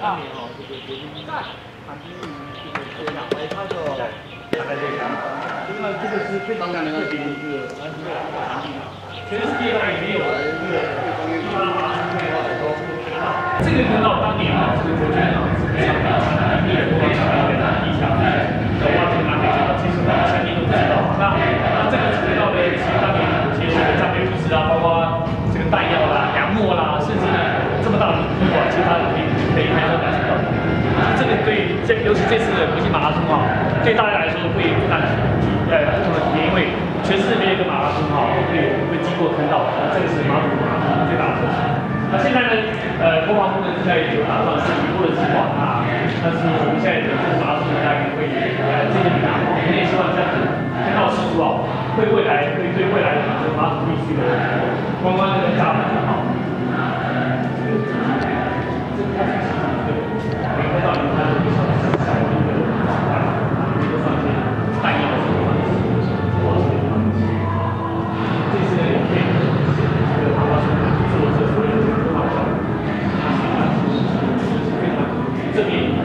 当年哦，这个决定在韩冰玉这个两位他的大概这个，因为这个是非常特别的一个产品，全世界上也没有一个一般麻辣烫的话都这个坑道当年啊，这个国军啊是非常厉害的，非常厉害的技巧，的话就拿给这个其实我们相信都不知道。那这个坑道呢，其实当年有些这个战略物资啊，包括这个弹药啦、粮秣啦，甚至呢这么大的旅馆，其实它可以开车感受到。这个对尤其这次的国际马拉松啊，对大家来说会不同的体验，因为全世界没有一个马拉松啊会经过坑道，这个是马祖马拉松最大的特色。那现在呢，国防部呢现在有打算是以后的计划啊，但是我们现在的这个马拉松大家会渐渐地打好，我们也希望这样子坑道施工啊，对未来的这个马祖地区的观光这个加分很好。看到你看这个小的一个弹药的这个这次呢也可以这个马拉松做这所有的科幻项目，是非常正面。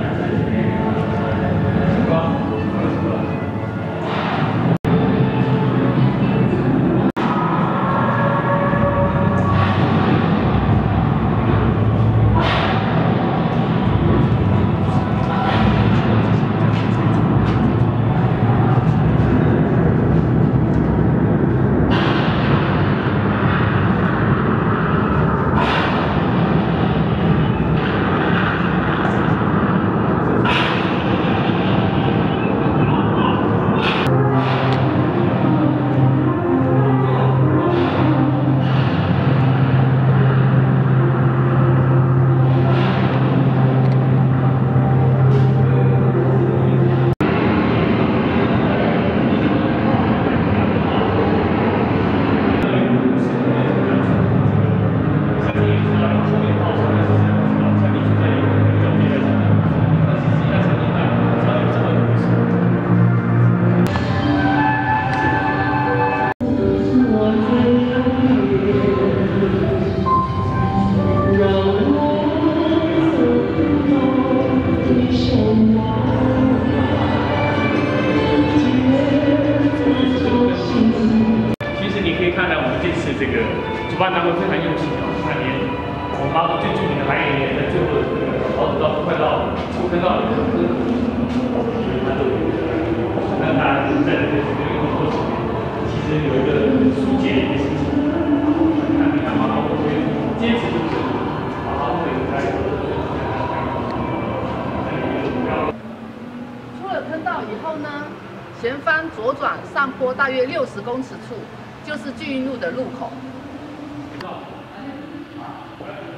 这个主办单位非常用心哦，那连我们马祖最著名的蓝眼莲的最后的这个桃子道快到出坑道里的坑口，它都有。那当然在这个运动过程里面，其实有一个疏解的一个心情。看你看马祖会坚持就是马拉松会在出了坑道以后呢，前方左转上坡大约60公尺处。就是巨云路的路口。